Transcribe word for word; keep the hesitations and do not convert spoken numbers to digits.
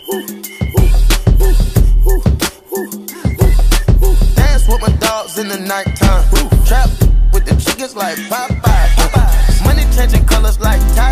Dance with my dogs in the nighttime. Trap with the chickens like Popeye. Money changing colors like Ty.